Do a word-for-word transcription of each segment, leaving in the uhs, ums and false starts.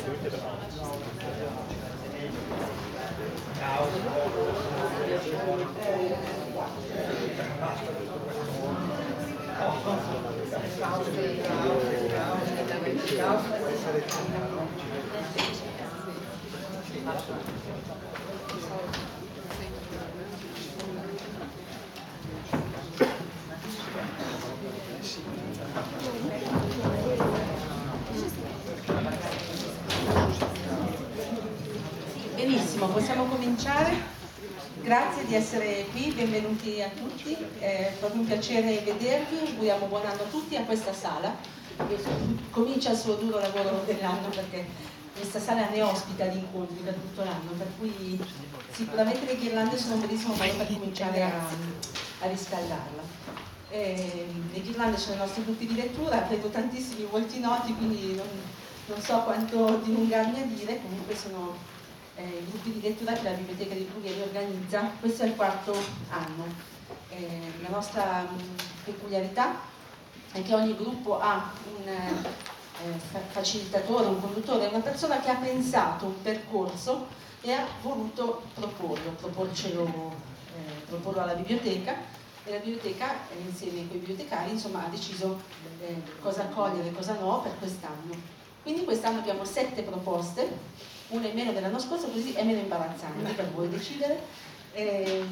Benissimo, possiamo cominciare. Grazie di essere qui, benvenuti a tutti, è proprio un piacere vedervi, auguriamo buon anno a tutti a questa sala, che comincia il suo duro lavoro dell'anno perché questa sala ne ospita di incontri per tutto l'anno, per cui sicuramente le ghirlande sono un bellissimo modo per cominciare a, a riscaldarla. Eh, le ghirlande sono i nostri gruppi di lettura, vedo tantissimi volti noti, quindi non, non so quanto dilungarmi a dire, comunque sono Eh, i gruppi di lettura che la Biblioteca di Brugherio organizza. Questo è il quarto anno. Eh, la nostra mh, peculiarità è che ogni gruppo ha un eh, facilitatore, un conduttore, una persona che ha pensato un percorso e ha voluto proporlo, proporcelo, eh, proporlo alla biblioteca, e la biblioteca eh, insieme con i bibliotecari insomma ha deciso eh, cosa accogliere e cosa no per quest'anno. Quindi quest'anno abbiamo sette proposte, una in meno dell'anno scorso, così è meno imbarazzante per voi decidere, e,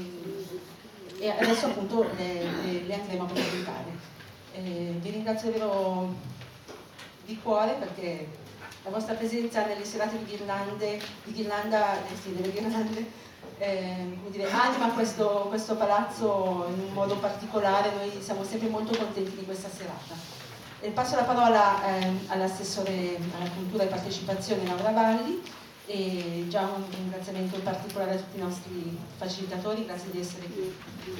e adesso appunto le, le, le andremo a presentare. Eh, vi ringrazio davvero di cuore perché la vostra presenza nelle serate di ghirlande, di ghirlanda, eh sì, delle ghirlande, eh, come dire, anima questo, questo palazzo in un modo particolare. Noi siamo sempre molto contenti di questa serata. E passo la parola eh, all'assessore alla cultura e partecipazione Laura Valli, e già un ringraziamento in particolare a tutti i nostri facilitatori, grazie di essere qui.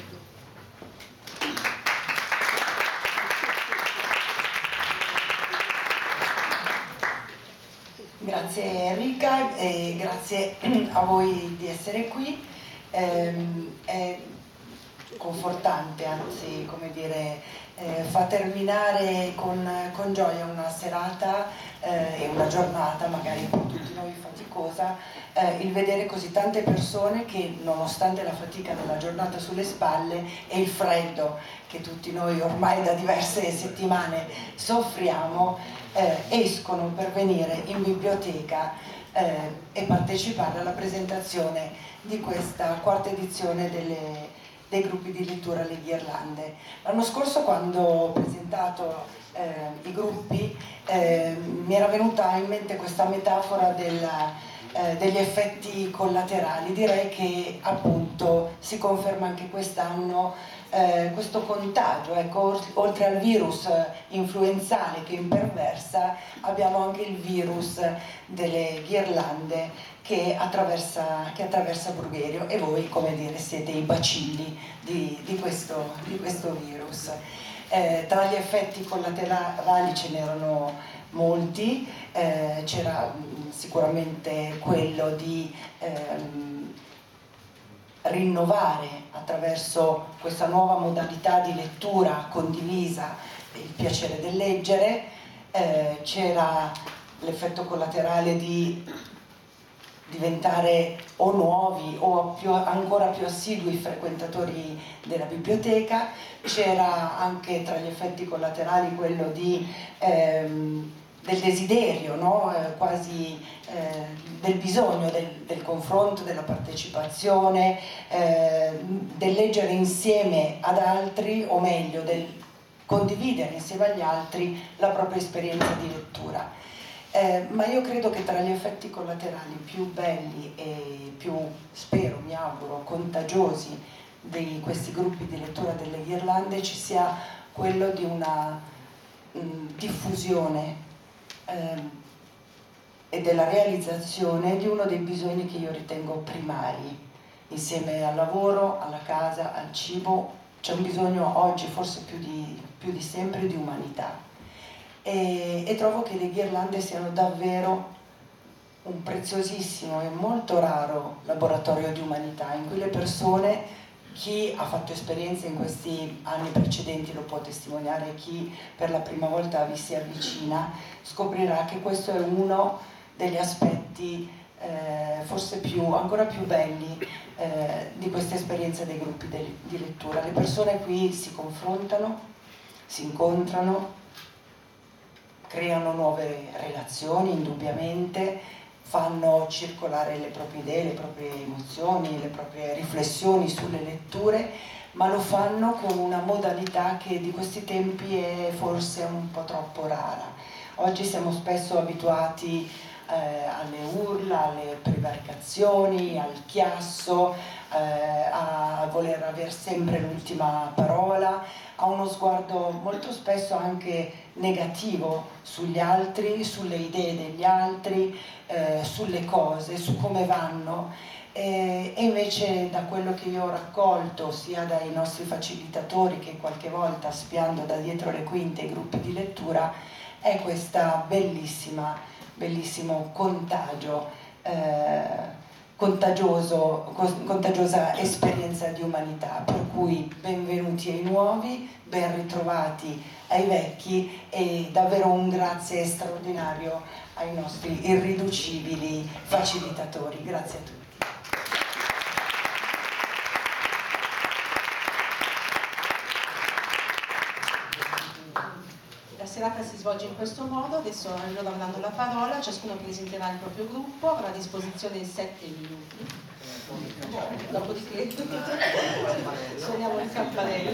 Grazie Enrica e grazie a voi di essere qui. Eh, è confortante, anzi, come dire, eh, fa terminare con, con gioia una serata eh, e una giornata, magari per tutti noi faticosa, eh, il vedere così tante persone che, nonostante la fatica della giornata sulle spalle e il freddo che tutti noi ormai da diverse settimane soffriamo, eh, escono per venire in biblioteca eh, e partecipare alla presentazione di questa quarta edizione delle dei gruppi di lettura Le Ghirlande. L'anno scorso, quando ho presentato eh, i gruppi, eh, mi era venuta in mente questa metafora della, eh, degli effetti collaterali. Direi che appunto si conferma anche quest'anno eh, questo contagio. Ecco, oltre al virus influenzale che imperversa, abbiamo anche il virus delle ghirlande che attraversa, che attraversa Brugherio, e voi, come dire, siete i bacilli di, di, questo, di questo virus. Eh, tra gli effetti collaterali ce n'erano molti, eh, c'era mh, sicuramente quello di ehm, rinnovare attraverso questa nuova modalità di lettura condivisa il piacere del leggere, eh, c'era l'effetto collaterale di diventare o nuovi o più, ancora più assidui frequentatori della biblioteca. C'era anche tra gli effetti collaterali quello di, ehm, del desiderio, no? eh, quasi eh, del bisogno del, del confronto, della partecipazione, eh, del leggere insieme ad altri, o meglio del condividere insieme agli altri la propria esperienza di lettura. Eh, ma io credo che tra gli effetti collaterali più belli e più, spero, mi auguro, contagiosi di questi gruppi di lettura delle Ghirlande ci sia quello di una mh, diffusione eh, e della realizzazione di uno dei bisogni che io ritengo primari, insieme al lavoro, alla casa, al cibo. C'è un bisogno oggi, forse più di, più di sempre, di umanità. E, e trovo che le Ghirlande siano davvero un preziosissimo e molto raro laboratorio di umanità, in cui le persone, chi ha fatto esperienze in questi anni precedenti lo può testimoniare, chi per la prima volta vi si avvicina scoprirà che questo è uno degli aspetti eh, forse più, ancora più belli eh, di questa esperienza dei gruppi de, di lettura. Le persone qui si confrontano, si incontrano, creano nuove relazioni indubbiamente, fanno circolare le proprie idee, le proprie emozioni, le proprie riflessioni sulle letture, ma lo fanno con una modalità che di questi tempi è forse un po' troppo rara. Oggi siamo spesso abituati eh, alle urla, alle prevaricazioni, al chiasso, eh, a voler avere sempre l'ultima parola, a uno sguardo molto spesso anche negativo sugli altri, sulle idee degli altri, eh, sulle cose, su come vanno. E invece da quello che io ho raccolto sia dai nostri facilitatori che qualche volta spiando da dietro le quinte i gruppi di lettura è questa bellissima, bellissimo contagio, eh, contagioso, contagiosa esperienza di umanità, per cui benvenuti ai nuovi, ben ritrovati ai vecchi e davvero un grazie straordinario ai nostri irriducibili facilitatori. Grazie a tutti. La serata si svolge in questo modo, adesso loro avranno la parola, ciascuno presenterà il proprio gruppo, avrà a disposizione sette minuti, dopodiché suoniamo il campanello.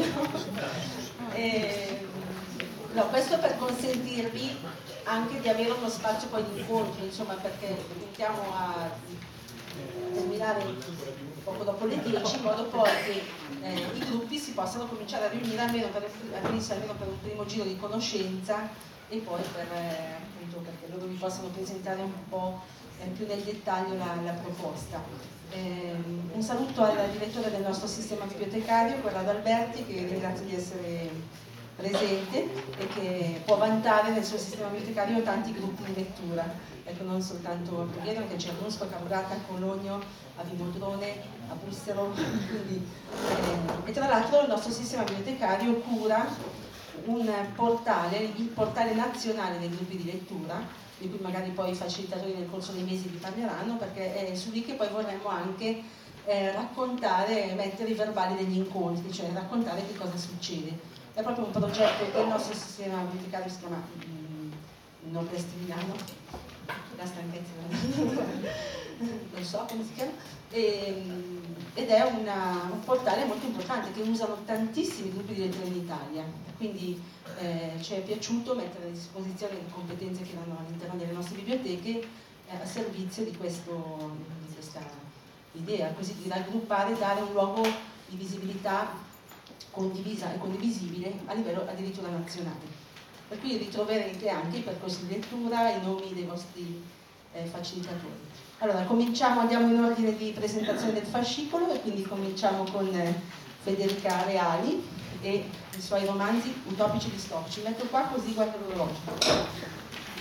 E, no, questo per consentirvi anche di avere uno spazio poi di incontro, insomma, perché puntiamo a terminare poco dopo le dieci, in modo poi che eh, i gruppi si possano cominciare a riunire almeno per, almeno per un primo giro di conoscenza e poi per, eh, appunto, perché loro vi possano presentare un po' eh, più nel dettaglio la, la proposta. Eh, un saluto al direttore del nostro sistema bibliotecario, Corrado Alberti, che ringrazio di essere presente e che può vantare nel suo sistema bibliotecario tanti gruppi di lettura, ecco, non soltanto a Puglia, ma che c'è a Brusco, a Caporata, a Cologno, a Vimodrone, a Bussero, quindi, eh, e tra l'altro il nostro sistema bibliotecario cura un portale, il portale nazionale dei gruppi di lettura, di cui magari poi i facilitatori nel corso dei mesi vi parleranno, perché è su lì che poi vorremmo anche eh, raccontare, mettere i verbali degli incontri, cioè raccontare che cosa succede. È proprio un progetto del nostro sistema bibliotecario, si chiama mm, Non resti Milano, la stanchezza, non so come si chiama, e, ed è una, un portale molto importante che usano tantissimi gruppi di lettura in Italia, quindi eh, ci è piaciuto mettere a disposizione le competenze che erano all'interno delle nostre biblioteche eh, a servizio di, questo, di questa idea, così di raggruppare, dare un luogo di visibilità condivisa e condivisibile a livello addirittura nazionale. Per cui ritroverete anche i percorsi di lettura, i nomi dei vostri eh, facilitatori. Allora, cominciamo, andiamo in ordine di presentazione del fascicolo e quindi cominciamo con eh, Federica Reali e i suoi romanzi utopici distopici. Metto qua così guardo l'orologio.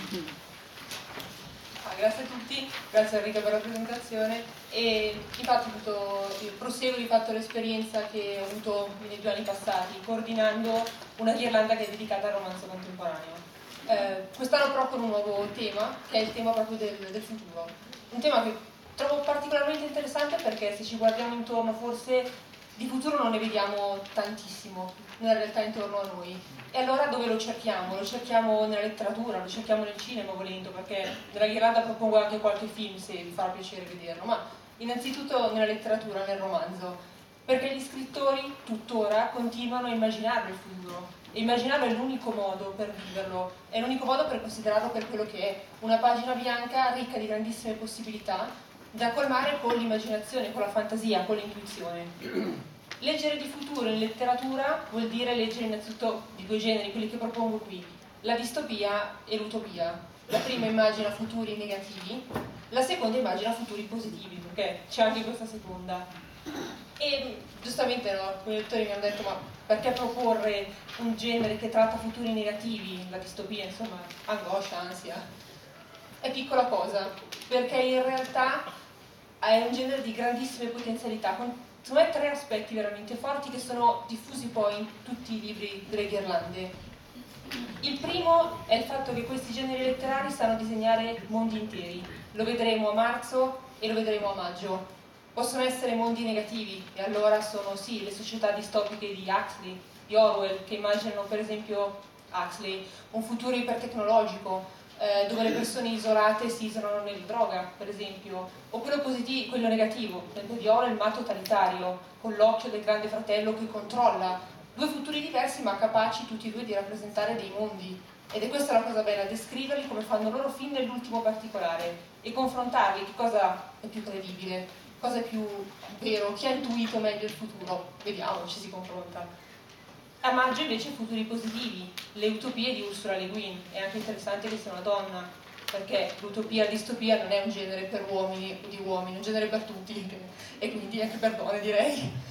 Grazie a tutti, grazie a Enrica per la presentazione e infatti tutto, proseguo di fatto l'esperienza che ho avuto nei due anni passati coordinando una ghirlanda che è dedicata al romanzo contemporaneo. Eh, quest'anno però con un nuovo tema che è il tema proprio del, del futuro, un tema che trovo particolarmente interessante perché se ci guardiamo intorno forse di futuro non ne vediamo tantissimo nella realtà intorno a noi. E allora dove lo cerchiamo? Lo cerchiamo nella letteratura, lo cerchiamo nel cinema volendo, perché nella ghirlanda propongo anche qualche film se vi farà piacere vederlo, ma innanzitutto nella letteratura, nel romanzo, perché gli scrittori tuttora continuano a immaginare il futuro e immaginarlo è l'unico modo per viverlo, è l'unico modo per considerarlo per quello che è, una pagina bianca ricca di grandissime possibilità da colmare con l'immaginazione, con la fantasia, con l'intuizione. Leggere di futuro in letteratura vuol dire leggere innanzitutto di due generi, quelli che propongo qui, la distopia e l'utopia. La prima immagina futuri negativi, la seconda immagina futuri positivi, perché c'è anche questa seconda. E giustamente no, alcuni lettori mi hanno detto ma perché proporre un genere che tratta futuri negativi, la distopia, insomma, angoscia, ansia. È piccola cosa, perché in realtà è un genere di grandissime potenzialità, con secondo me tre aspetti veramente forti che sono diffusi poi in tutti i libri delle ghirlande. Il primo è il fatto che questi generi letterari sanno disegnare mondi interi. Lo vedremo a marzo e lo vedremo a maggio. Possono essere mondi negativi, e allora sono sì le società distopiche di Huxley, di Orwell, che immaginano per esempio Huxley, un futuro ipertecnologico, eh, dove le persone isolate si isolano nella droga, per esempio, o quello positivo, quello negativo, quello di Orwell, ma totalitario, con l'occhio del grande fratello che controlla. Due futuri diversi ma capaci tutti e due di rappresentare dei mondi. Ed è questa la cosa bella, descriverli come fanno loro fin nell'ultimo particolare e confrontarli, che cosa è più credibile, cosa è più vero, chi ha intuito meglio il futuro. Vediamo, ci si confronta. A maggio invece futuri positivi, le utopie di Ursula Le Guin. È anche interessante che sia una donna, perché l'utopia, la distopia non è un genere per uomini o di uomini, è un genere per tutti, e quindi anche per donne direi.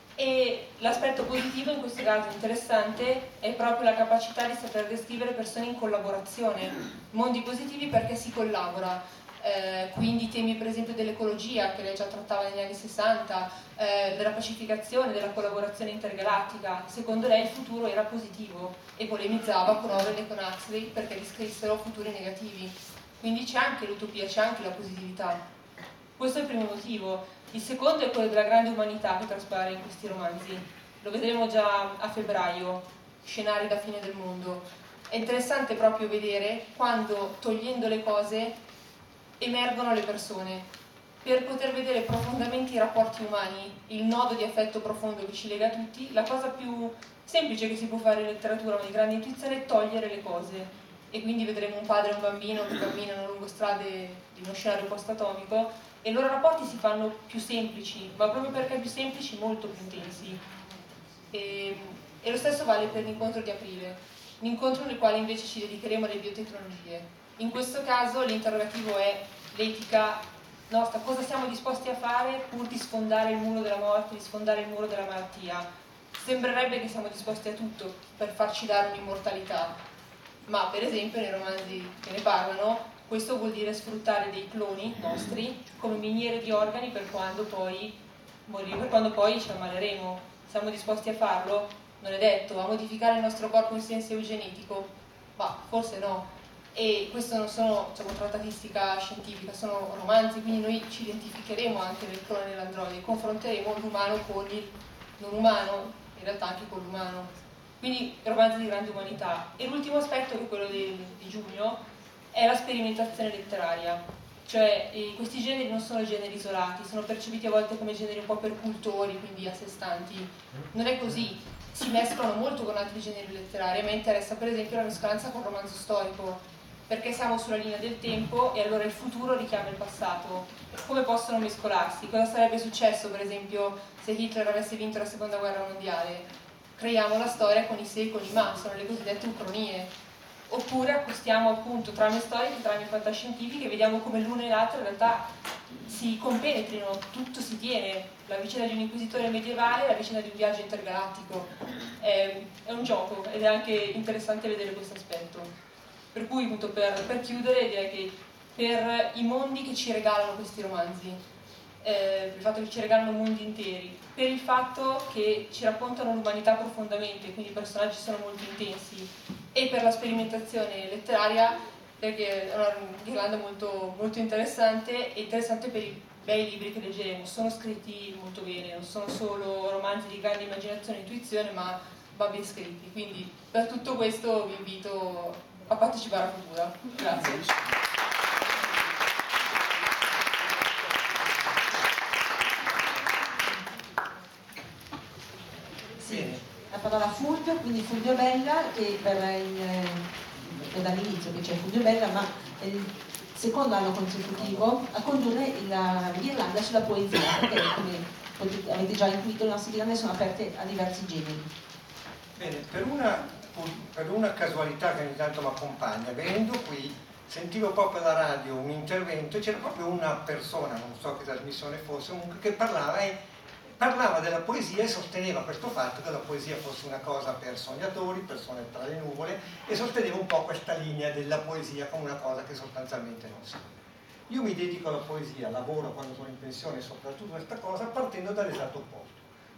E l'aspetto positivo in questo caso interessante è proprio la capacità di saper descrivere persone in collaborazione, mondi positivi perché si collabora, eh, quindi temi per esempio dell'ecologia che lei già trattava negli anni sessanta, eh, della pacificazione, della collaborazione intergalattica. Secondo lei il futuro era positivo e polemizzava con Orwell e con Huxley perché descrissero futuri negativi. Quindi c'è anche l'utopia, c'è anche la positività. Questo è il primo motivo. Il secondo è quello della grande umanità che traspare in questi romanzi. Lo vedremo già a febbraio, scenari da fine del mondo. È interessante proprio vedere quando, togliendo le cose, emergono le persone. Per poter vedere profondamente i rapporti umani, il nodo di affetto profondo che ci lega a tutti, la cosa più semplice che si può fare in letteratura, ma di grande intuizione, è togliere le cose. E quindi vedremo un padre e un bambino che camminano lungo strade di uno scenario post-atomico, e i loro rapporti si fanno più semplici, ma proprio perché più semplici, molto più intensi. E, e lo stesso vale per l'incontro di aprile, un incontro nel quale invece ci dedicheremo alle biotecnologie. In questo caso l'interrogativo è l'etica nostra, cosa siamo disposti a fare pur di sfondare il muro della morte, di sfondare il muro della malattia. Sembrerebbe che siamo disposti a tutto per farci dare un'immortalità, ma per esempio nei romanzi che ne parlano questo vuol dire sfruttare dei cloni nostri come miniere di organi per quando poi moriremo, per quando poi ci ammaleremo. Siamo disposti a farlo? Non è detto. A modificare il nostro corpo in senso eugenetico? Ma forse no. E questo non sono, diciamo, trattatistica scientifica, sono romanzi, quindi noi ci identificheremo anche nel clone dell'androide, confronteremo l'umano con il non umano, in realtà anche con l'umano. Quindi romanzi di grande umanità. E l'ultimo aspetto, che è quello di, di giugno, è la sperimentazione letteraria, cioè eh, questi generi non sono generi isolati, sono percepiti a volte come generi un po' per cultori, quindi a sé stanti. Non è così, si mescolano molto con altri generi letterari. A me interessa per esempio la mescolanza con il romanzo storico, perché siamo sulla linea del tempo e allora il futuro richiama il passato. Come possono mescolarsi? Cosa sarebbe successo per esempio se Hitler avesse vinto la seconda guerra mondiale? Creiamo la storia con i se e con i ma, sono le cosiddette ucronie. Oppure accostiamo appunto trame storiche, trame fantascientifiche, vediamo come l'una e l'altra in realtà si compenetrino, tutto si tiene, la vicenda di un inquisitore medievale, la vicenda di un viaggio intergalattico. È, è un gioco ed è anche interessante vedere questo aspetto. Per cui appunto per, per chiudere direi che per i mondi che ci regalano questi romanzi, eh, per il fatto che ci regalano mondi interi, per il fatto che ci raccontano l'umanità profondamente, quindi i personaggi sono molto intensi, e per la sperimentazione letteraria, perché è una ghirlanda molto, molto interessante, e interessante per i bei libri che leggeremo. Sono scritti molto bene, non sono solo romanzi di grande immaginazione e intuizione, ma va ben scritti. Quindi per tutto questo vi invito a partecipare a Futura. Grazie. La parola Fulvio, quindi Fulvio Bella, che per il, è dall'inizio che c'è Fulvio Bella, ma è il secondo anno consecutivo a condurre la ghirlanda sulla poesia, perché come potete, avete già intuito, le nostre ghirlande sono aperte a diversi generi. Bene, per una, per una casualità che ogni tanto mi accompagna, venendo qui sentivo proprio alla radio un intervento e c'era proprio una persona, non so che trasmissione fosse, comunque, che parlava e parlava della poesia e sosteneva questo fatto che la poesia fosse una cosa per sognatori, persone tra le nuvole, e sosteneva un po' questa linea della poesia come una cosa che sostanzialmente non sia. Io mi dedico alla poesia, lavoro quando sono in pensione soprattutto questa cosa, partendo dall'esatto opposto.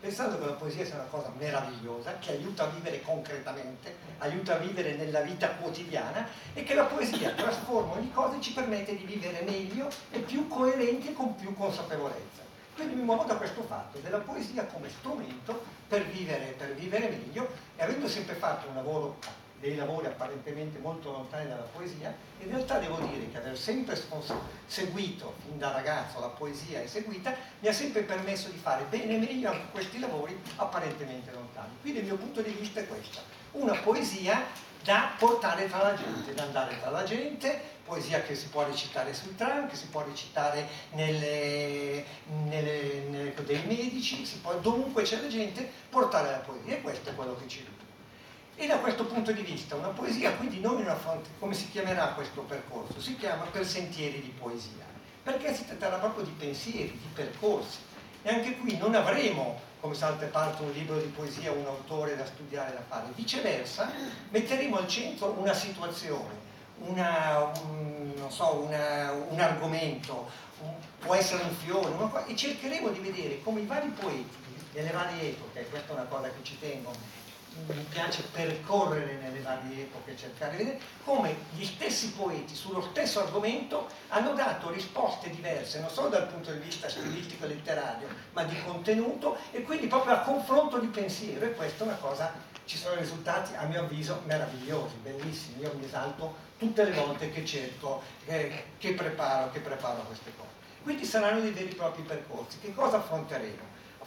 pensando che la poesia sia una cosa meravigliosa, che aiuta a vivere concretamente, aiuta a vivere nella vita quotidiana, e che la poesia trasforma ogni cosa e ci permette di vivere meglio e più coerenti e con più consapevolezza. Quindi mi muovo da questo fatto, della poesia come strumento per vivere, per vivere meglio, e avendo sempre fatto un lavoro, dei lavori apparentemente molto lontani dalla poesia, in realtà devo dire che aver sempre seguito fin da ragazzo la poesia e seguita mi ha sempre permesso di fare bene e meglio anche questi lavori apparentemente lontani. Quindi il mio punto di vista è questo: una poesia da portare tra la gente, da andare tra la gente, poesia che si può recitare sul tram, che si può recitare nelle, nelle, nelle, dei medici, si può, dovunque c'è la gente, portare la poesia, e questo è quello che ci dico. E da questo punto di vista una poesia, quindi non in una fronte, come si chiamerà questo percorso? Si chiama Per sentieri di poesia, perché si tratterà proprio di pensieri, di percorsi, e anche qui non avremo, come se altre parti, un libro di poesia, un autore da studiare, da fare. Viceversa, metteremo al centro una situazione, una, un, non so, una, un argomento, un, può essere un fiore, una, e cercheremo di vedere come i vari poeti delle varie epoche, questa è una cosa che ci tengo, mi piace percorrere nelle varie epoche, cercare di vedere come gli stessi poeti sullo stesso argomento hanno dato risposte diverse, non solo dal punto di vista stilistico e letterario, ma di contenuto, e quindi proprio a confronto di pensiero, e questa è una cosa, ci sono risultati a mio avviso meravigliosi, bellissimi. Io mi esalto tutte le volte che cerco, eh, che preparo, che preparo queste cose. Quindi saranno dei veri e propri percorsi. Che cosa affronteremo?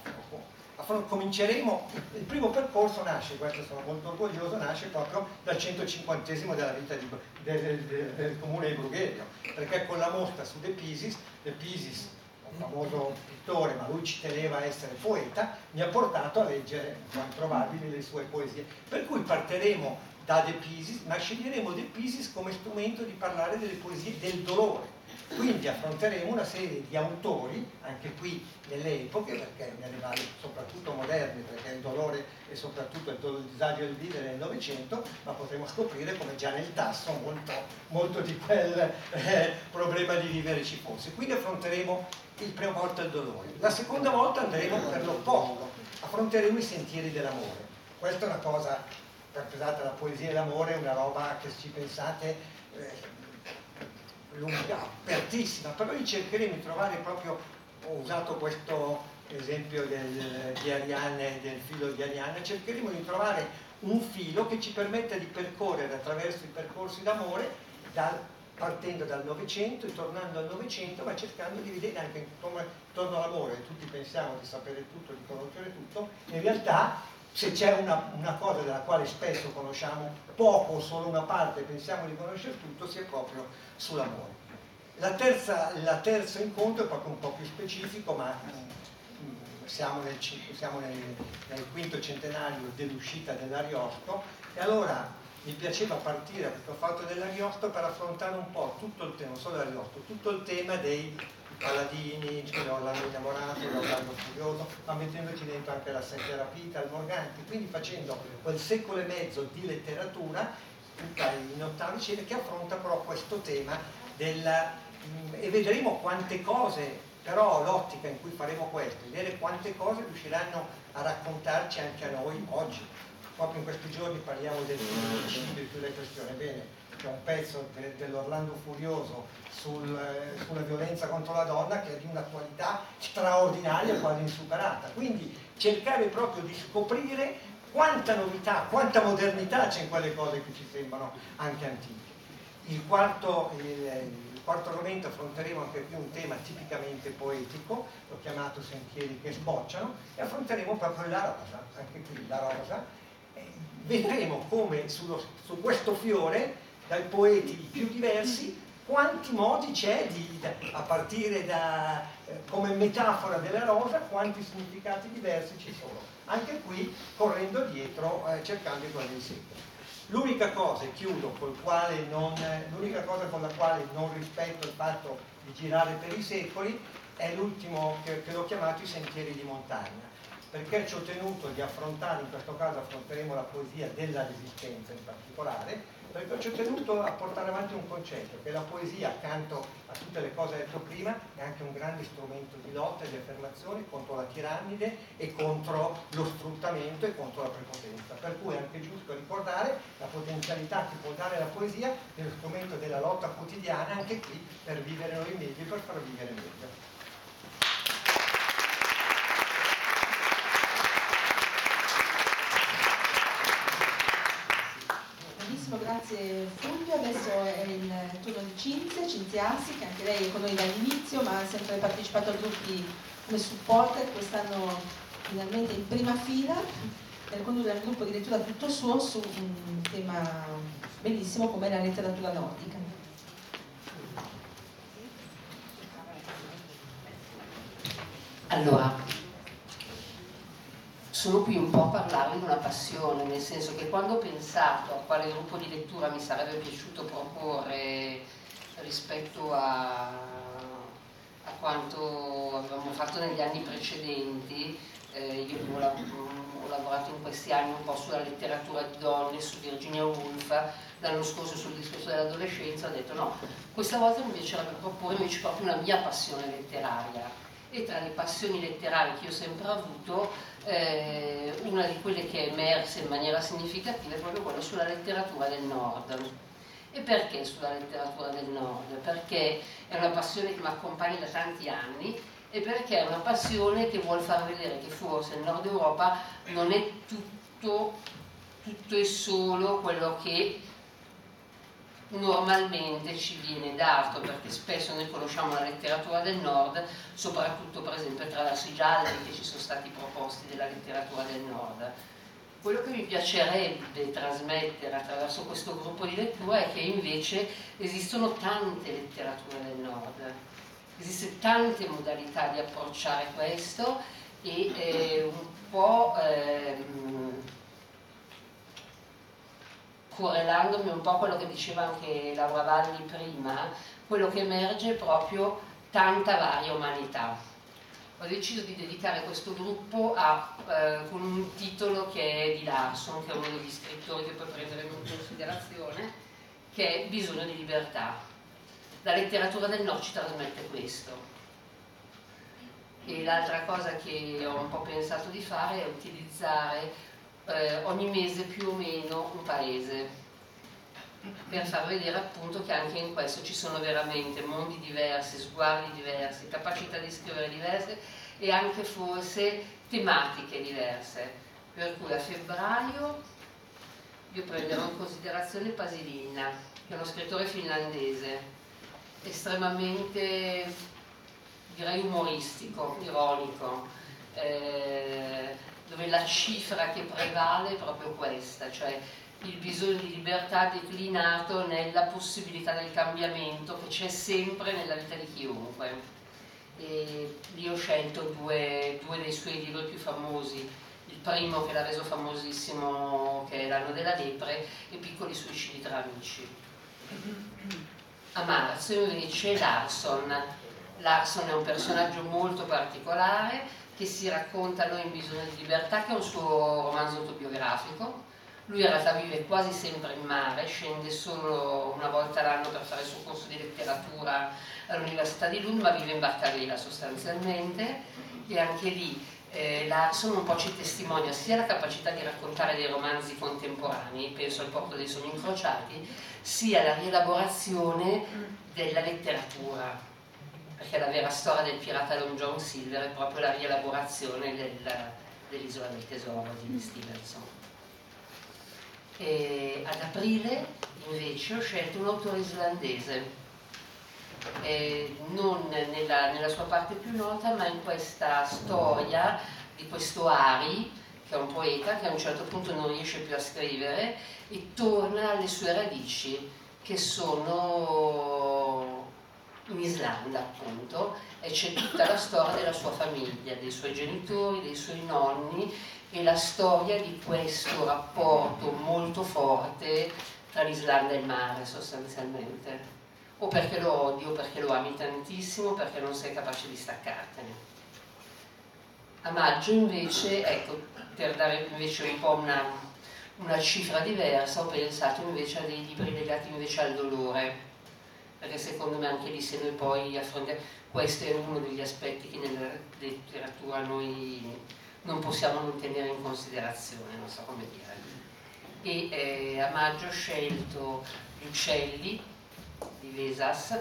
Cominceremo, il primo percorso nasce, questo sono molto orgoglioso, nasce proprio dal centocinquantesimo della vita di, del, del, del comune di Brugherio, perché con la mostra su De Pisis, De Pisis, un famoso pittore, ma lui ci teneva a essere poeta, mi ha portato a leggere, è improbabile, le sue poesie, per cui partiremo da De Pisis, ma sceglieremo De Pisis come strumento di parlare delle poesie del dolore. Quindi affronteremo una serie di autori, anche qui nelle epoche, perché medievali, soprattutto moderni, perché il dolore e soprattutto il disagio del vivere nel Novecento, ma potremo scoprire come già nel Tasso molto, molto di quel eh, problema di vivere ci fosse. Quindi affronteremo il prima volta il dolore. La seconda volta andremo per l'opposto, affronteremo i sentieri dell'amore. Questa è una cosa, pensate, la poesia e l'amore è una roba che, se ci pensate, eh, lunga, apertissima, però noi cercheremo di trovare proprio, ho usato questo esempio del, di Arianne, del filo di Arianne, cercheremo di trovare un filo che ci permetta di percorrere attraverso i percorsi d'amore, dal, partendo dal Novecento e tornando al Novecento, ma cercando di vedere anche come intorno all'amore tutti pensiamo di sapere tutto, di conoscere tutto, in realtà se c'è una, una cosa della quale spesso conosciamo poco o solo una parte e pensiamo di conoscere tutto, sia proprio sull'amore. La terza, la terzo incontro è proprio un po' più specifico, ma mm, siamo, nel, siamo nel, nel quinto centenario dell'uscita dell'Ariosto, e allora mi piaceva partire da questo fatto dell'Ariosto per affrontare un po' tutto il tema, non solo dell'Ariosto, tutto il tema dei Paladini, l'Orlando innamorato, l'Orlando furioso, ma mettendoci dentro anche la Sette rapita, il Morganti, quindi facendo quel secolo e mezzo di letteratura in ottavi che affronta però questo tema del, e vedremo quante cose, però l'ottica in cui faremo questo, vedere quante cose riusciranno a raccontarci anche a noi oggi. Proprio in questi giorni parliamo del femminicidio e sulle questioni, bene, c'è un pezzo de, dell'Orlando Furioso sul, eh, sulla violenza contro la donna che è di un'attualità straordinaria, quasi insuperata. Quindi cercare proprio di scoprire quanta novità, quanta modernità c'è in quelle cose che ci sembrano anche antiche. Il quarto, il, il quarto argomento affronteremo anche qui un tema tipicamente poetico, l'ho chiamato Sentieri che sbocciano, e affronteremo proprio la rosa, anche qui la rosa. Vedremo come sullo, su questo fiore, dai poeti più diversi, quanti modi c'è, a partire da, eh, come metafora della rosa, quanti significati diversi ci sono. Anche qui correndo dietro, eh, cercando di guardare il secolo. L'unica cosa, e chiudo, col quale non, l'unica cosa con la quale non rispetto il fatto di girare per i secoli, è l'ultimo che, che l'ho chiamato i sentieri di montagna. perché ci ho tenuto di affrontare, in questo caso affronteremo la poesia della Resistenza in particolare, perché ci ho tenuto a portare avanti un concetto, che la poesia, accanto a tutte le cose detto prima, è anche un grande strumento di lotta e di affermazione contro la tirannide e contro lo sfruttamento e contro la prepotenza. Per cui è anche giusto ricordare la potenzialità che può dare la poesia nello strumento della lotta quotidiana, anche qui per vivere noi meglio e per far vivere meglio. Grazie Fulvio, adesso è il turno di Cinzia, Cinzia Assi, che anche lei è con noi dall'inizio, ma ha sempre partecipato a gruppi come supporter, quest'anno finalmente in prima fila per condurre un gruppo di lettura tutto suo su un tema bellissimo come la letteratura nordica. Allora, sono qui un po' a parlarvi di una passione, nel senso che quando ho pensato a quale gruppo di lettura mi sarebbe piaciuto proporre rispetto a, a quanto avevamo fatto negli anni precedenti, eh, io ho, ho lavorato in questi anni un po' sulla letteratura di donne, su Virginia Woolf, l'anno scorso sul discorso dell'adolescenza, ho detto no, questa volta mi piacerebbe proporre invece proprio una mia passione letteraria. E tra le passioni letterarie che io ho sempre avuto, eh, una di quelle che è emersa in maniera significativa è proprio quella sulla letteratura del Nord. E perché sulla letteratura del Nord? Perché è una passione che mi accompagna da tanti anni e perché è una passione che vuol far vedere che forse il Nord Europa non è tutto, tutto e solo quello che normalmente ci viene dato, perché spesso noi conosciamo la letteratura del Nord soprattutto per esempio attraverso i gialli che ci sono stati proposti della letteratura del Nord. Quello che mi piacerebbe trasmettere attraverso questo gruppo di lettura è che invece esistono tante letterature del Nord, esistono tante modalità di approcciare questo e eh, un po' ehm, correlandomi un po' a quello che diceva anche Laura Valli prima, quello che emerge è proprio tanta varia umanità. Ho deciso di dedicare questo gruppo a, eh, con un titolo che è di Larsson, che è uno degli scrittori che poi prenderemo in considerazione, che è Bisogno di libertà. La letteratura del Nord ci trasmette questo. E l'altra cosa che ho un po' pensato di fare è utilizzare Eh, ogni mese più o meno un paese, per far vedere appunto che anche in questo ci sono veramente mondi diversi, sguardi diversi, capacità di scrivere diverse e anche forse tematiche diverse. Per cui a febbraio io prenderò in considerazione Paasilinna, che è uno scrittore finlandese, estremamente, direi, umoristico, ironico, eh, dove la cifra che prevale è proprio questa, cioè il bisogno di libertà declinato nella possibilità del cambiamento che c'è sempre nella vita di chiunque. E lì ho scelto due, due dei suoi libri più famosi, il primo che l'ha reso famosissimo, che è L'anno della lepre, e Piccoli suicidi tra amici. A marzo invece Larsson. Larsson è un personaggio molto particolare, che si racconta Noi in bisogno di libertà, che è un suo romanzo autobiografico. Lui in realtà vive quasi sempre in mare, scende solo una volta l'anno per fare il suo corso di letteratura all'Università di Lund, ma vive in barcavela sostanzialmente, e anche lì eh, Larsson un po' ci testimonia sia la capacità di raccontare dei romanzi contemporanei, penso al Porto dei Sogni Incrociati, sia la rielaborazione della letteratura, perché la vera storia del pirata Long John Silver è proprio la rielaborazione del, dell'Isola del Tesoro di Stevenson. E ad aprile invece ho scelto un autore islandese, eh, non nella, nella sua parte più nota, ma in questa storia di questo Ari, che è un poeta che a un certo punto non riesce più a scrivere e torna alle sue radici, che sono in Islanda appunto, e c'è tutta la storia della sua famiglia, dei suoi genitori, dei suoi nonni, e la storia di questo rapporto molto forte tra l'Islanda e il mare sostanzialmente, o perché lo odi o perché lo ami tantissimo, perché non sei capace di staccartene. A maggio invece, ecco, per dare invece un po' una, una cifra diversa, ho pensato invece a dei libri legati invece al dolore, perché secondo me anche lì, se noi poi affrontiamo, questo è uno degli aspetti che nella letteratura noi non possiamo non tenere in considerazione, non so come dire. E eh, a maggio ho scelto Gli uccelli di Vesas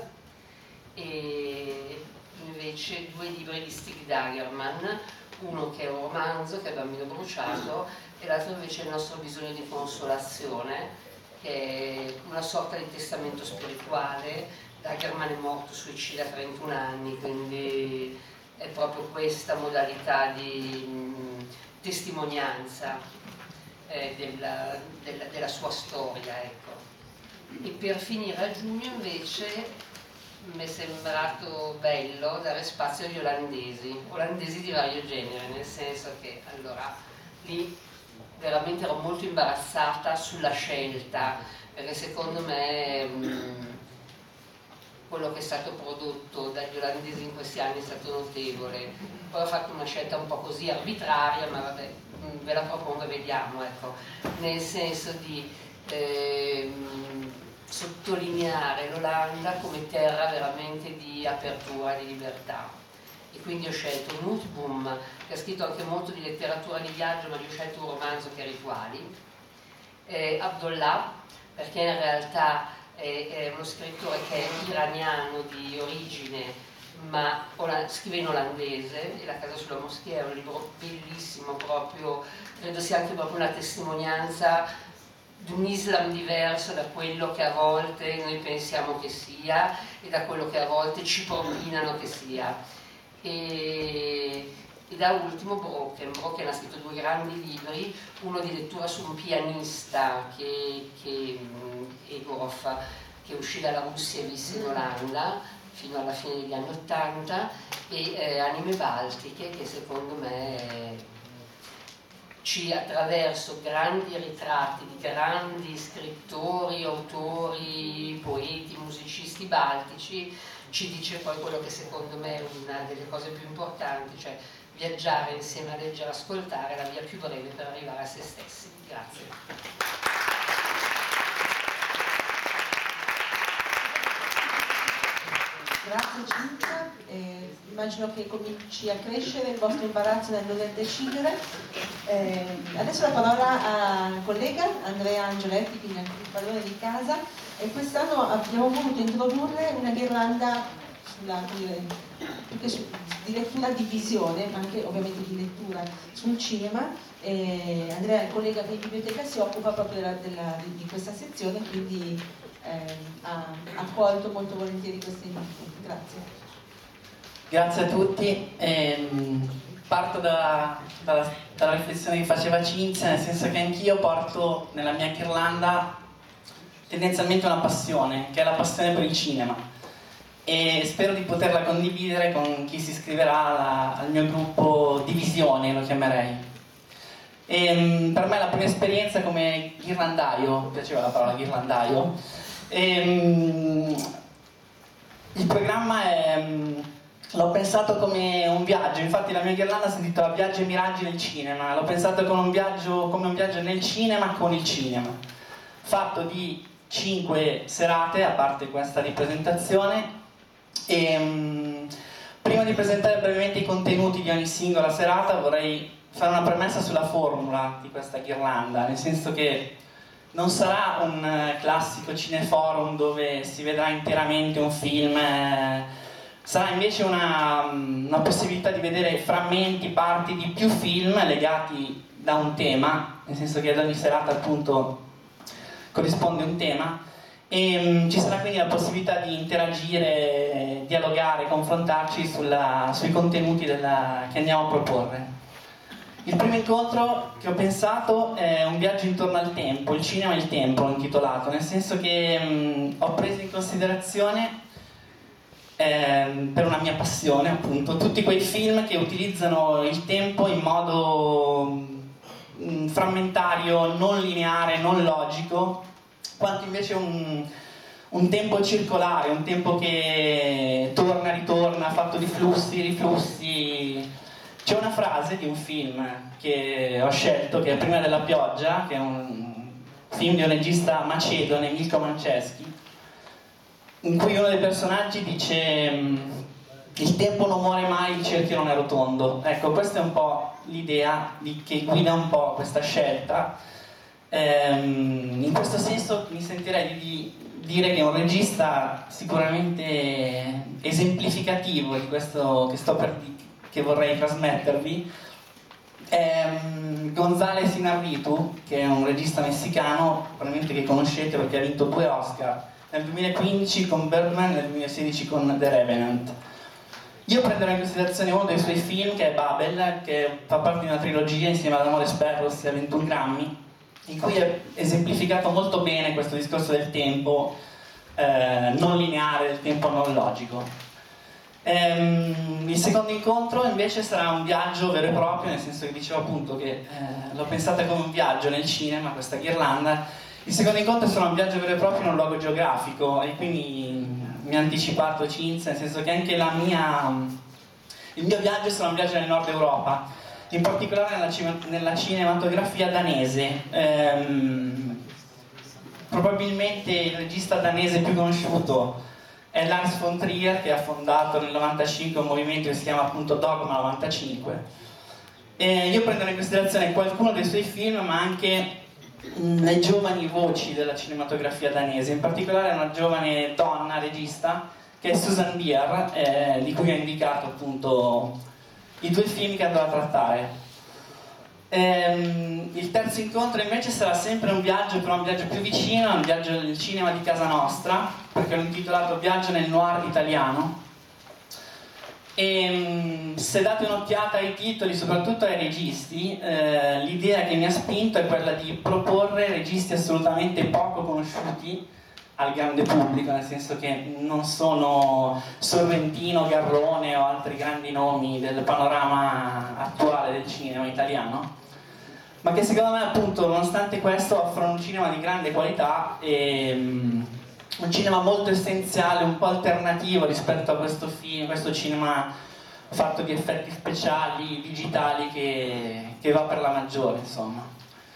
e invece due libri di Stig Dagerman, uno che è un romanzo, che è Bambino bruciato, e l'altro invece è Il nostro bisogno di consolazione, che è una sorta di testamento spirituale. Dagerman è morto suicida a trentuno anni, quindi è proprio questa modalità di mh, testimonianza eh, della, della, della sua storia, ecco. E per finire a giugno invece mi è sembrato bello dare spazio agli olandesi, olandesi di vario genere, nel senso che allora lì veramente ero molto imbarazzata sulla scelta, perché secondo me mh, quello che è stato prodotto dagli olandesi in questi anni è stato notevole. Poi ho fatto una scelta un po' così arbitraria, ma vabbè, mh, ve la propongo e vediamo, ecco, nel senso di ehm, sottolineare l'Olanda come terra veramente di apertura, di libertà. E quindi ho scelto Nootboom, che ha scritto anche molto di letteratura di viaggio, ma gli ho scelto un romanzo che è Rituali, eh, Abdollah, perché in realtà è, è uno scrittore che è iraniano di origine, ma scrive in olandese, e La casa sulla moschea è un libro bellissimo, proprio, credo sia anche proprio una testimonianza di un Islam diverso da quello che a volte noi pensiamo che sia e da quello che a volte ci propinano che sia. E, e da ultimo Brocken. Brocken ha scritto due grandi libri, uno di lettura su un pianista che, che Egorov, che uscì dalla Russia e visse in Olanda fino alla fine degli anni Ottanta, e eh, Anime Baltiche, che secondo me ci, attraverso grandi ritratti di grandi scrittori, autori, poeti, musicisti baltici, ci dice poi quello che secondo me è una delle cose più importanti, cioè viaggiare insieme a leggere e ascoltare è la via più breve per arrivare a se stessi. Grazie. Grazie Cinzia, eh, immagino che cominci a crescere il vostro imbarazzo nel dover decidere. Eh, adesso la parola al collega Andrea Angioletti, quindi anche il padrone di casa, e quest'anno abbiamo voluto introdurre una ghirlanda sulla, più che su, di lettura di visione, ma anche ovviamente di lettura sul cinema. Eh, Andrea è il collega che in biblioteca si occupa proprio della, della, di, di questa sezione, quindi Eh, ha accolto molto volentieri questi inviti. Grazie. Grazie a tutti. Ehm, parto da, da, dalla riflessione che faceva Cinzia, nel senso che anch'io porto nella mia ghirlanda tendenzialmente una passione, che è la passione per il cinema, e spero di poterla condividere con chi si iscriverà alla, al mio gruppo di visione, lo chiamerei. E, per me la prima esperienza come ghirlandaio, mi piaceva la parola ghirlandaio. E, il programma è, l'ho pensato come un viaggio, infatti la mia ghirlanda si intitola Viaggi e Miraggi nel cinema. L'ho pensato come un viaggio, come un viaggio nel cinema con il cinema, fatto di cinque serate, a parte questa ripresentazione. E, um, prima di presentare brevemente i contenuti di ogni singola serata vorrei fare una premessa sulla formula di questa ghirlanda, nel senso che non sarà un eh, classico cineforum dove si vedrà interamente un film, eh, sarà invece una, una possibilità di vedere frammenti, parti di più film legati da un tema, nel senso che ad ogni serata appunto corrisponde un tema, e mh, ci sarà quindi la possibilità di interagire, dialogare, confrontarci sulla, sui contenuti della, che andiamo a proporre. Il primo incontro che ho pensato è un viaggio intorno al tempo, il cinema e il tempo l'ho intitolato, nel senso che mh, ho preso in considerazione, eh, per una mia passione appunto, tutti quei film che utilizzano il tempo in modo mh, frammentario, non lineare, non logico, quanto invece un, un tempo circolare, un tempo che torna, ritorna, fatto di flussi, riflussi. Ci c'è una frase di un film che ho scelto, che è Prima della pioggia, che è un film di un regista macedone, Milko Mančevský, in cui uno dei personaggi dice: il tempo non muore mai, il cerchio non è rotondo. Ecco, questa è un po' l'idea che guida un po' questa scelta. Ehm, in questo senso mi sentirei di dire che è un regista sicuramente esemplificativo di questo che, sto per, che vorrei trasmettervi. Ehm, González Iñárritu, che è un regista messicano, probabilmente che conoscete perché ha vinto due Oscar, nel duemilaquindici con Birdman e nel duemilasedici con The Revenant. Io prenderò in considerazione uno dei suoi film, che è Babel, che fa parte di una trilogia insieme ad Amores Perros e a ventuno grammi, in cui è esemplificato molto bene questo discorso del tempo eh, non lineare, del tempo non logico. Ehm, il secondo incontro invece sarà un viaggio vero e proprio, nel senso che dicevo appunto che eh, l'ho pensata come un viaggio nel cinema, questa ghirlanda. Il secondo incontro sarà un viaggio vero e proprio in un luogo geografico, e quindi mi ha anticipato Cinzia, nel senso che anche la mia, il mio viaggio sarà un viaggio nel nord Europa, in particolare nella, nella cinematografia danese. Ehm, probabilmente il regista danese più conosciuto è Lars von Trier, che ha fondato nel novantacinque un movimento che si chiama appunto Dogma novantacinque. E io prenderò in considerazione qualcuno dei suoi film, ma anche le giovani voci della cinematografia danese, in particolare una giovane donna regista che è Susanne Bier, eh, di cui ho indicato appunto i due film che andrò a trattare. Ehm, il terzo incontro invece sarà sempre un viaggio, però un viaggio più vicino, un viaggio nel cinema di casa nostra, perché l'ho intitolato Viaggio nel noir italiano. E se date un'occhiata ai titoli, soprattutto ai registi, eh, l'idea che mi ha spinto è quella di proporre registi assolutamente poco conosciuti al grande pubblico, nel senso che non sono Sorrentino, Garrone o altri grandi nomi del panorama attuale del cinema italiano, ma che secondo me appunto nonostante questo offrono un cinema di grande qualità e um, un cinema molto essenziale, un po' alternativo rispetto a questo film, questo cinema fatto di effetti speciali, digitali, che, che va per la maggiore, insomma.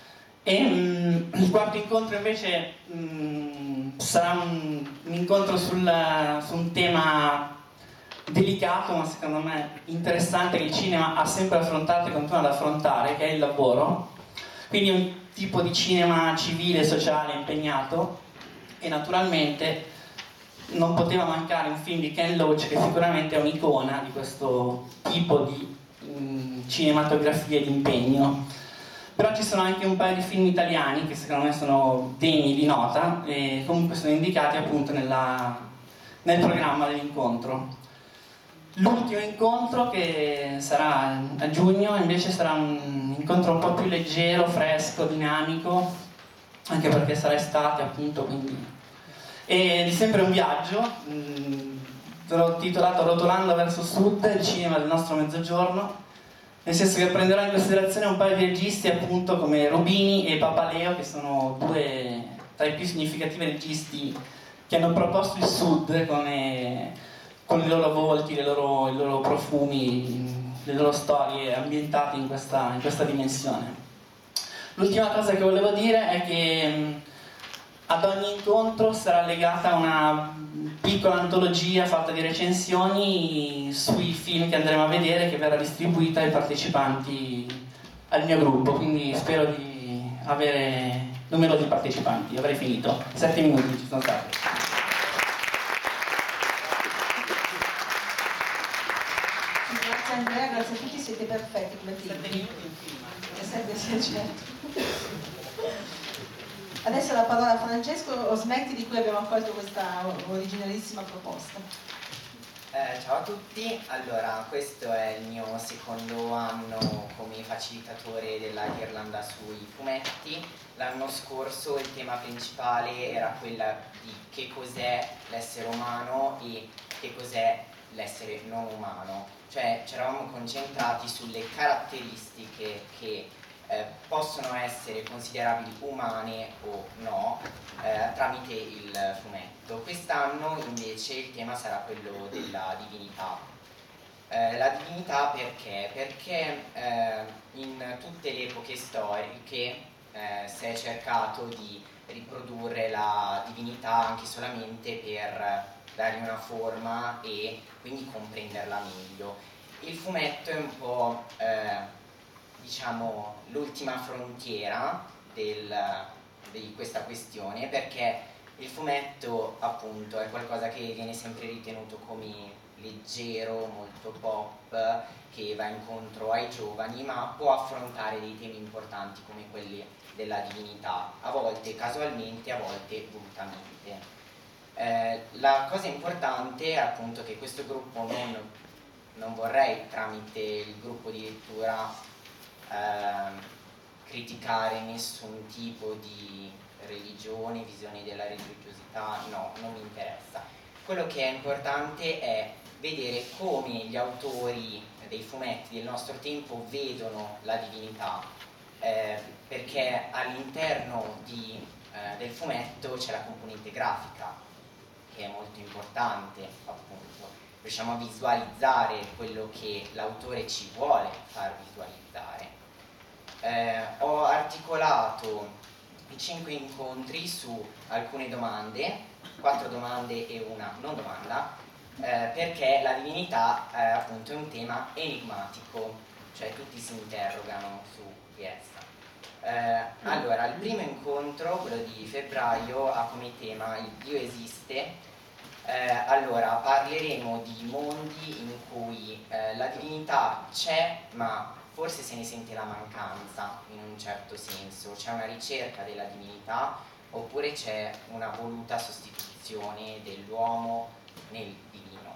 E um, il quarto incontro invece um, sarà un, un incontro sul, su un tema delicato, ma secondo me interessante, che il cinema ha sempre affrontato e continua ad affrontare, che è il lavoro. Quindi un tipo di cinema civile, sociale, impegnato. E naturalmente non poteva mancare un film di Ken Loach, che sicuramente è un'icona di questo tipo di mh, cinematografia e di impegno. Però ci sono anche un paio di film italiani che secondo me sono degni di nota e comunque sono indicati appunto nella, nel programma dell'incontro. L'ultimo incontro, che sarà a giugno, invece sarà un incontro un po' più leggero, fresco, dinamico, anche perché sarà estate appunto, quindi e di sempre un viaggio. Mh, l'ho titolato Rotolando verso sud, il cinema del nostro mezzogiorno, nel senso che prenderò in considerazione un paio di registi appunto come Rubini e Papaleo, che sono due tra i più significativi registi che hanno proposto il sud come, con i loro volti, le loro, i loro profumi, le loro storie ambientate in questa, in questa dimensione. L'ultima cosa che volevo dire è che mh, ad ogni incontro sarà legata una piccola antologia fatta di recensioni sui film che andremo a vedere, che verrà distribuita ai partecipanti al mio gruppo, quindi spero di avere numerosi partecipanti. Avrei finito, sette minuti ci sono stati. Grazie Andrea, grazie a tutti, siete perfetti come tempi. Sette, sì, certo. Adesso la parola a Francesco Osmetti, di cui abbiamo accolto questa originalissima proposta. Eh, ciao a tutti, allora questo è il mio secondo anno come facilitatore della Ghirlanda sui fumetti. L'anno scorso il tema principale era quella di che cos'è l'essere umano e che cos'è l'essere non umano, cioè ci eravamo concentrati sulle caratteristiche che Eh, possono essere considerabili umane o no eh, tramite il fumetto. Quest'anno invece il tema sarà quello della divinità. Eh, la divinità perché? Perché eh, in tutte le epoche storiche eh, si è cercato di riprodurre la divinità anche solamente per dargli una forma e quindi comprenderla meglio. Il fumetto è un po' eh, diciamo l'ultima frontiera del, di questa questione, perché il fumetto appunto è qualcosa che viene sempre ritenuto come leggero, molto pop, che va incontro ai giovani, ma può affrontare dei temi importanti come quelli della divinità, a volte casualmente, a volte volutamente. Eh, la cosa importante è appunto che questo gruppo non, non vorrei tramite il gruppo di lettura eh, criticare nessun tipo di religione, visione della religiosità, no, non mi interessa. Quello che è importante è vedere come gli autori dei fumetti del nostro tempo vedono la divinità, eh, perché all'interno di, eh, del fumetto c'è la componente grafica, che è molto importante, appunto. Riusciamo a visualizzare quello che l'autore ci vuole far visualizzare. Eh, ho articolato i cinque incontri su alcune domande, quattro domande e una non domanda, eh, perché la divinità eh, appunto è un tema enigmatico, cioè tutti si interrogano su di essa. Eh, allora, il primo incontro, quello di febbraio, ha come tema il Dio esiste. Eh, allora, parleremo di mondi in cui eh, la divinità c'è, ma forse se ne sente la mancanza in un certo senso, c'è una ricerca della divinità oppure c'è una voluta sostituzione dell'uomo nel divino.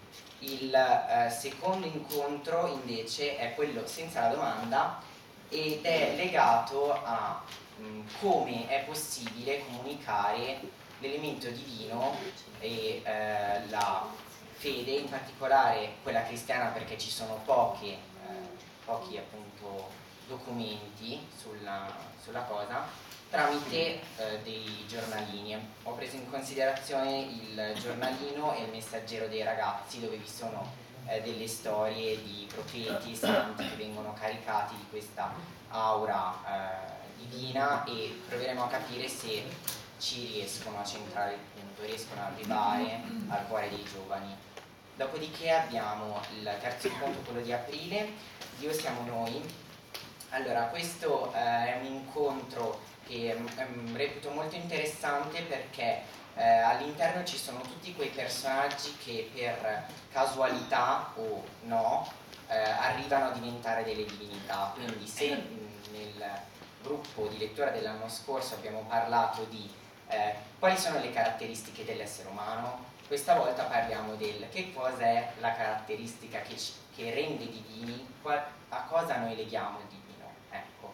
Il eh, secondo incontro invece è quello senza la domanda ed è legato a mh, come è possibile comunicare l'elemento divino e eh, la fede, in particolare quella cristiana, perché ci sono poche, eh, pochi appunto documenti sulla, sulla cosa, tramite eh, dei giornalini. Ho preso in considerazione il giornalino e il Messaggero dei ragazzi, dove vi sono eh, delle storie di profeti e santi che vengono caricati di questa aura eh, divina, e proveremo a capire se ci riescono a centrare il punto, riescono ad arrivare al cuore dei giovani. Dopodiché abbiamo il terzo incontro, quello di aprile, Dio siamo noi. Allora, questo eh, è un incontro che um, reputo molto interessante perché eh, all'interno ci sono tutti quei personaggi che per casualità o no eh, arrivano a diventare delle divinità. Quindi se mh, nel gruppo di lettura dell'anno scorso abbiamo parlato di Eh, quali sono le caratteristiche dell'essere umano, questa volta parliamo del che cosa è la caratteristica che, ci, che rende divini, qual, a cosa noi leghiamo il divino. Ecco.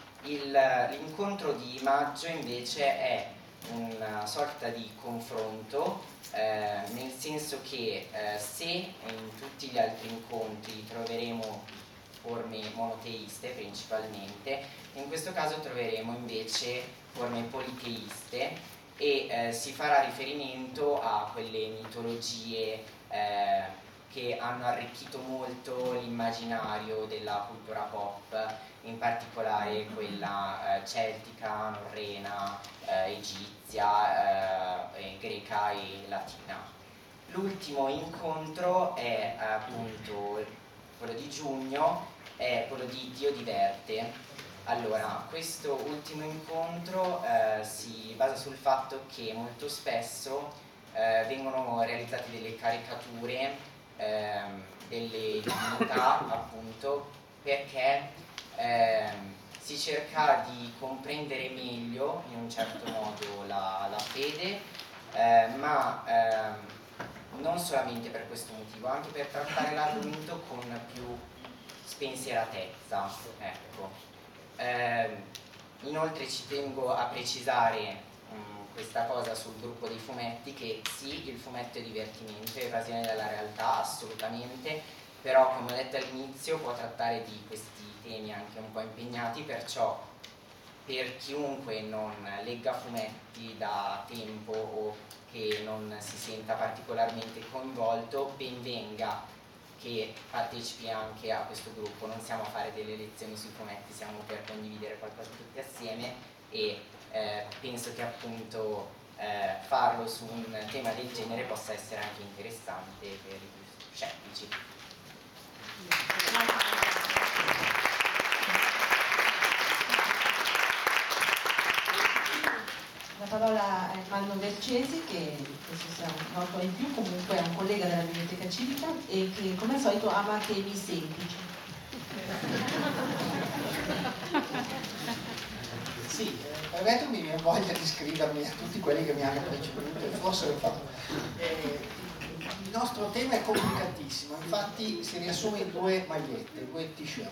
L'incontro di maggio invece è una sorta di confronto, eh, nel senso che eh, se in tutti gli altri incontri troveremo forme monoteiste principalmente, in questo caso troveremo invece forme politeiste e eh, si farà riferimento a quelle mitologie eh, che hanno arricchito molto l'immaginario della cultura pop, in particolare quella eh, celtica, norrena, eh, egizia, eh, greca e latina. L'ultimo incontro è appunto quello di giugno, è quello di Dio diverte. Allora, questo ultimo incontro eh, si basa sul fatto che molto spesso eh, vengono realizzate delle caricature eh, delle divinità, appunto, perché eh, si cerca di comprendere meglio, in un certo modo, la, la fede, eh, ma eh, non solamente per questo motivo, anche per trattare l'argomento con più spensieratezza, ecco. Eh, inoltre ci tengo a precisare mh, questa cosa sul gruppo dei fumetti, che sì, il fumetto è divertimento, è evasione dalla realtà, assolutamente, però come ho detto all'inizio può trattare di questi temi anche un po' impegnati, perciò per chiunque non legga fumetti da tempo o che non si senta particolarmente coinvolto, ben venga che partecipi anche a questo gruppo. Non siamo a fare delle lezioni sui fumetti, siamo per condividere qualcosa tutti assieme e eh, penso che appunto eh, farlo su un tema del genere possa essere anche interessante per i più scettici. La parola è Manno Vercesi, che penso sia noto ai più, comunque è un collega della Biblioteca Civica e che come al solito ama temi semplici. Sì, eh, permettetemi, mi voglia di iscrivermi a tutti quelli che mi hanno preceduto e forse lo farò. Eh, il nostro tema è complicatissimo, infatti si riassume in due magliette, due t-shirt.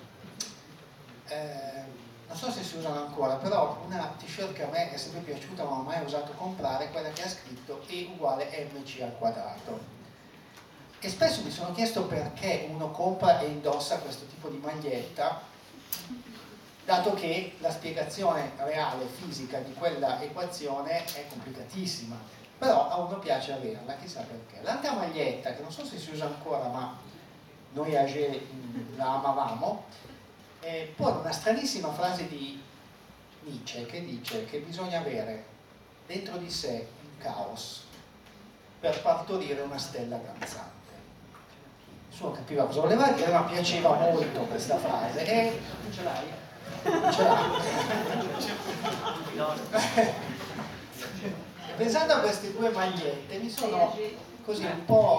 Eh, non so se si usano ancora, però una t-shirt che a me è sempre piaciuta ma non ho mai osato comprare è quella che ha scritto E uguale mc al quadrato. E spesso mi sono chiesto perché uno compra e indossa questo tipo di maglietta, dato che la spiegazione reale, fisica di quella equazione è complicatissima, però a uno piace averla, chissà perché. L'altra maglietta, che non so se si usa ancora, ma noi a G la amavamo, eh, pone una stranissima frase di Nietzsche che dice che bisogna avere dentro di sé un caos per partorire una stella danzante. Nessuno capiva cosa voleva dire, ma piaceva molto questa frase. E non ce l'hai? Non ce l'hai? Pensando a queste due magliette mi sono così un po'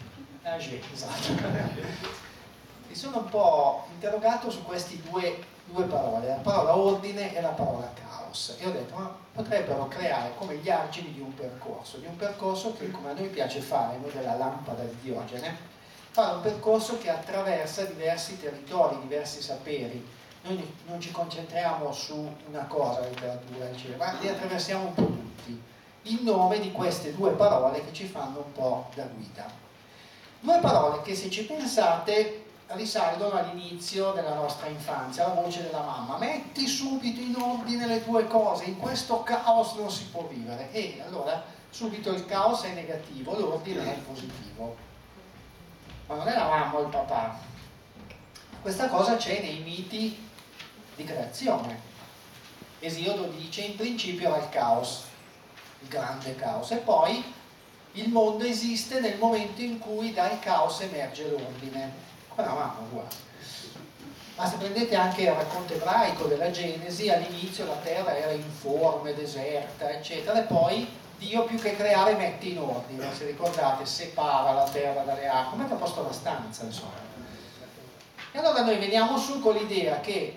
esatto. mi sono un po' interrogato su queste due, due parole, la parola ordine e la parola caos, e ho detto ma potrebbero creare come gli argini di un percorso, di un percorso che, come a noi piace fare, noi della lampada di Diogene, fare un percorso che attraversa diversi territori, diversi saperi. Noi non ci concentriamo su una cosa, la letteratura, eccetera, ma li attraversiamo un po' tutti, in nome di queste due parole che ci fanno un po' da guida. Due parole che, se ci pensate, risalgono all'inizio della nostra infanzia, la voce della mamma: metti subito in ordine le tue cose, in questo caos non si può vivere. E allora subito il caos è negativo, l'ordine è positivo. Ma non è la mamma o il papà. Questa cosa c'è nei miti di creazione. Esiodo dice: in principio era il caos, il grande caos, e poi il mondo esiste nel momento in cui dal caos emerge l'ordine. Qua la mamma uguale. Ma se prendete anche il racconto ebraico della Genesi, all'inizio la terra era informe, deserta, eccetera, e poi Dio, più che creare, mette in ordine. Se ricordate, separa la terra dalle acque, mette a posto la stanza, insomma. E allora noi veniamo su con l'idea che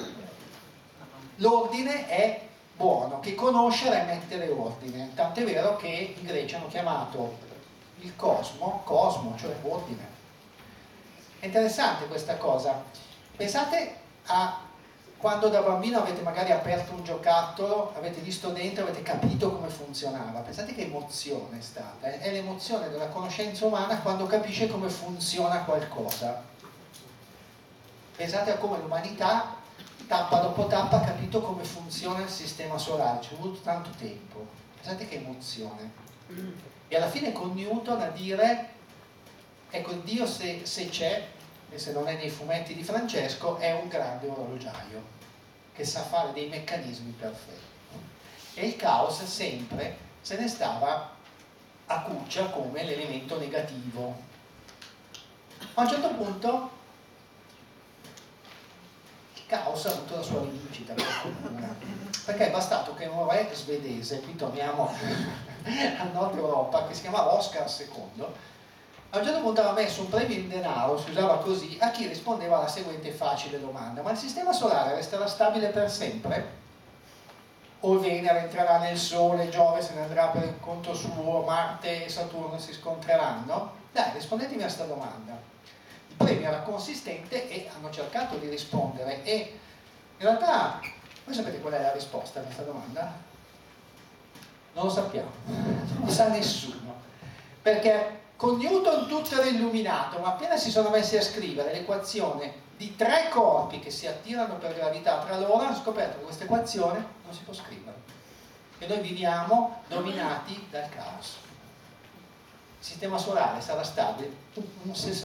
l'ordine è buono, che conoscere è mettere ordine. Tant'è vero che i greci hanno chiamato il cosmo, cosmo, cioè ordine. È interessante questa cosa. Pensate a quando da bambino avete magari aperto un giocattolo, avete visto dentro, avete capito come funzionava. Pensate che emozione è stata. È l'emozione della conoscenza umana quando capisce come funziona qualcosa. Pensate a come l'umanità, tappa dopo tappa, ha capito come funziona il sistema solare. Ci è voluto tanto tempo. Pensate che emozione. E alla fine con Newton a dire: ecco, Dio se, se c'è, e se non è nei fumetti di Francesco, è un grande orologiaio che sa fare dei meccanismi perfetti. E il caos sempre se ne stava a cuccia come l'elemento negativo. A un certo punto il caos ha avuto la sua rivincita, perché è bastato che un re svedese, qui torniamo al nord Europa, che si chiamava Oscar secondo, a un certo punto aveva messo un premio in denaro, si usava così, a chi rispondeva alla seguente facile domanda: ma il sistema solare resterà stabile per sempre? O Venere entrerà nel Sole, Giove se ne andrà per il conto suo, Marte e Saturno si scontreranno? Dai, rispondetemi a questa domanda. Il premio era consistente e hanno cercato di rispondere, e in realtà voi sapete qual è la risposta a questa domanda? Non lo sappiamo, non lo sa nessuno, perché con Newton tutto era illuminato, ma appena si sono messi a scrivere l'equazione di tre corpi che si attirano per gravità tra loro, hanno scoperto che questa equazione non si può scrivere. E noi viviamo dominati dal caos. Il sistema solare sarà stabile un